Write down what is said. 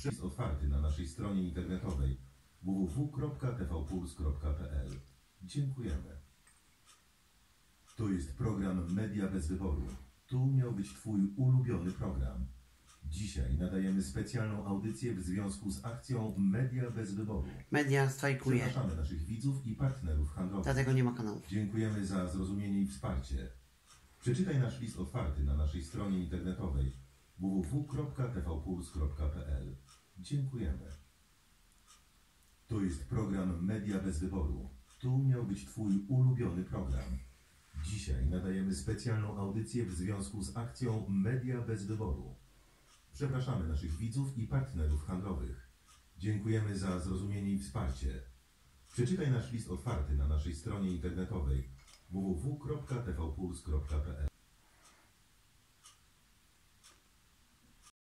Jest otwarty na naszej stronie internetowej www.tvpuls.pl. Dziękujemy. To jest program Media bez wyboru. Tu miał być Twój ulubiony program. Dzisiaj nadajemy specjalną audycję w związku z akcją Media bez wyboru. Media strajkuje. Przepraszamy naszych widzów i partnerów handlowych. Dlatego nie ma kanałów. Dziękujemy za zrozumienie i wsparcie. Przeczytaj nasz list otwarty na naszej stronie internetowej www.tvpuls.pl. Dziękujemy. To jest program Media bez wyboru. Tu miał być Twój ulubiony program. Dzisiaj nadajemy specjalną audycję w związku z akcją Media bez wyboru. Przepraszamy naszych widzów i partnerów handlowych. Dziękujemy za zrozumienie i wsparcie. Przeczytaj nasz list otwarty na naszej stronie internetowej www.tvpuls.pl.